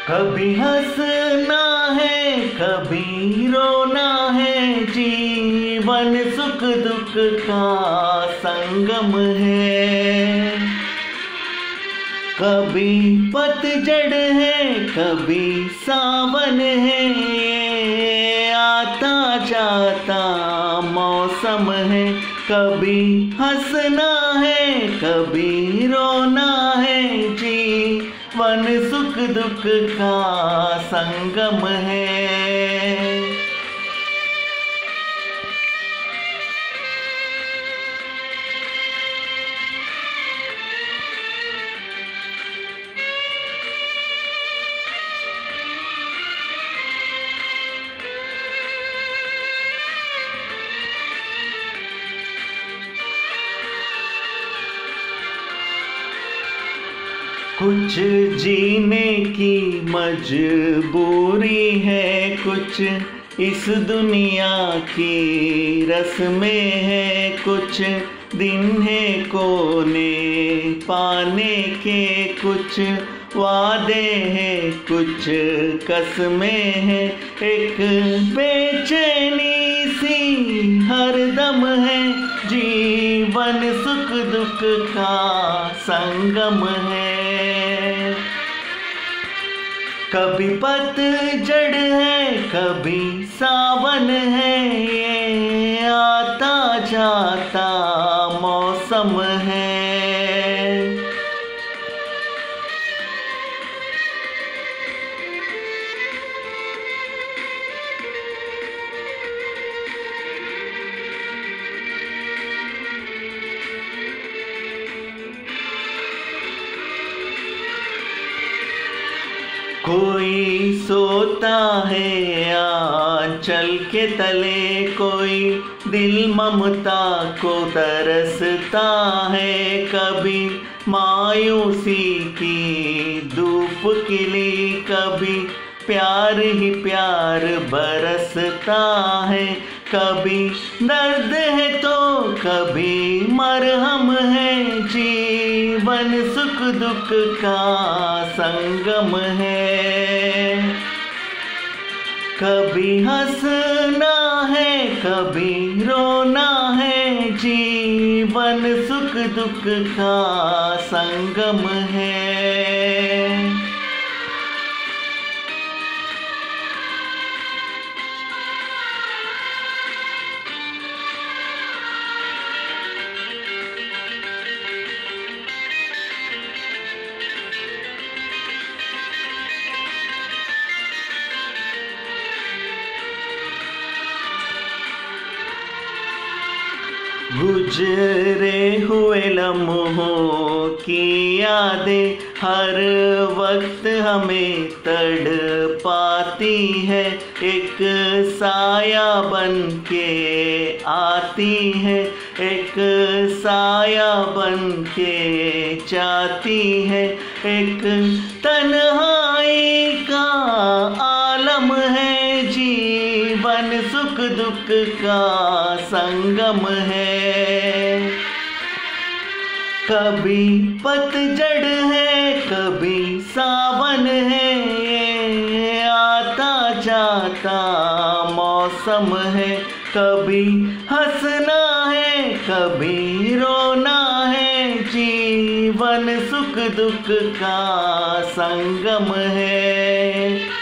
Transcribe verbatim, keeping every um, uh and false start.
कभी हंसना है कभी रोना है, जीवन सुख दुख का संगम है। कभी पतझड़ है कभी सावन है, आता जाता मौसम है। कभी हंसना है कभी रोना है, जीवन सुख दुख का संगम है। कुछ जीने की मजबूरी है, कुछ इस दुनिया की रस्में है। कुछ दिन है कोने पाने के, कुछ वादे हैं कुछ कसमें हैं। एक बेचैनी सी हरदम है, जीवन सुख दुख का संगम है। कभी पतझड़ है कभी सावन है, ये आता जाता मौसम है। कोई सोता है आंचल के तले, कोई दिल ममता को तरसता है। कभी मायूसी की धूप खिली, कभी प्यार ही प्यार बरसता है। कभी दर्द है तो कभी मरहम है, जीवन सुख दुख का संगम है। कभी हंसना है कभी रोना है, जीवन सुख दुख का संगम है। गुजरे हुए लम्हों की यादें हर वक्त हमें तड़पाती है। एक साया बन के आती है, एक साया बन के जाती है। एक तन्हाई का आलम है, जीवन सुख दुख का संगम है। कभी पतझड़ है कभी सावन है, ये आता जाता मौसम है। कभी हंसना है कभी रोना है, जीवन सुख दुख का संगम है।